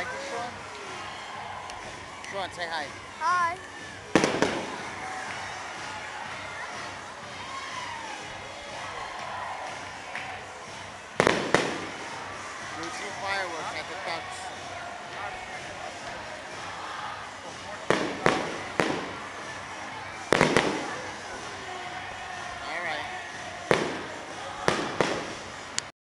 like it, Sean? Sean, say hi. Hi. Do some fireworks at the ducks.